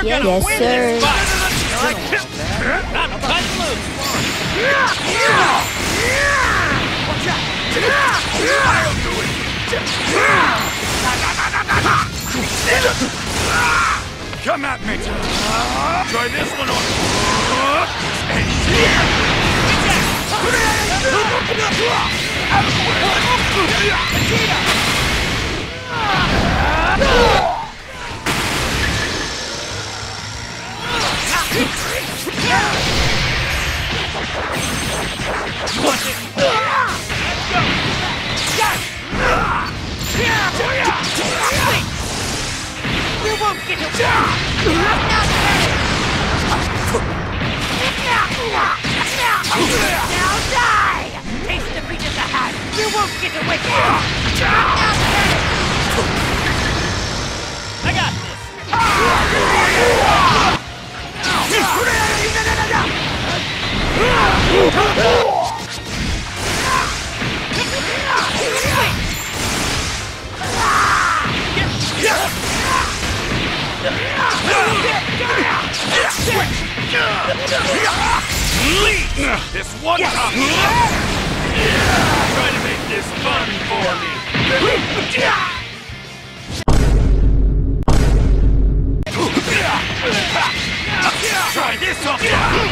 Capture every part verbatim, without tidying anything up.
Yes, gonna yes, win sir. this fight. Like, not cut loose. Watch out. I'll do it. Come at me. Try this one on. And here. Out of the way. Watch it. Let's go. Yes. We won't get away. Now die. Taste the beat of the hat. You won't get away. I got this. This one time. Try to make this fun for me. Try this on.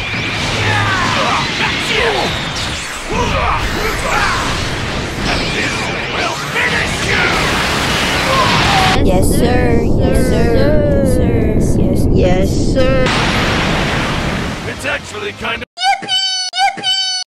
This will finish you. Yes, sir. Yes, sir. Yes, sir. Yes, yes, sir. It's actually kind of